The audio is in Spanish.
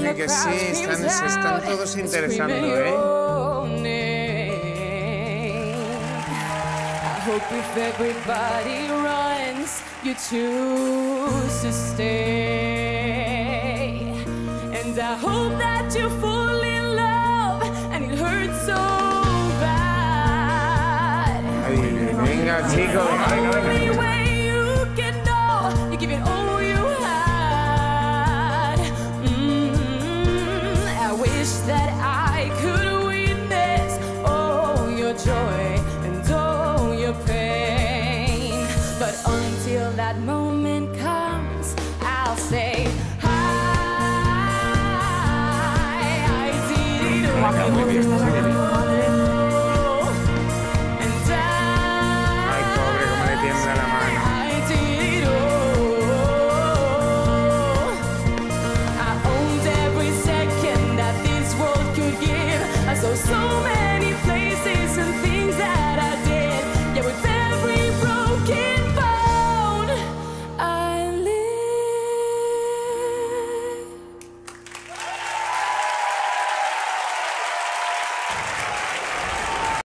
que sí, se están todos interesando, ¿eh? I hope if everybody runs, you choose to stay. And I hope that you fall in love and it hurts so bad. Ay, venga, chicos, venga, venga. That I could witness all your joy and all your pain. But until that moment comes, I'll say hi. I did it all.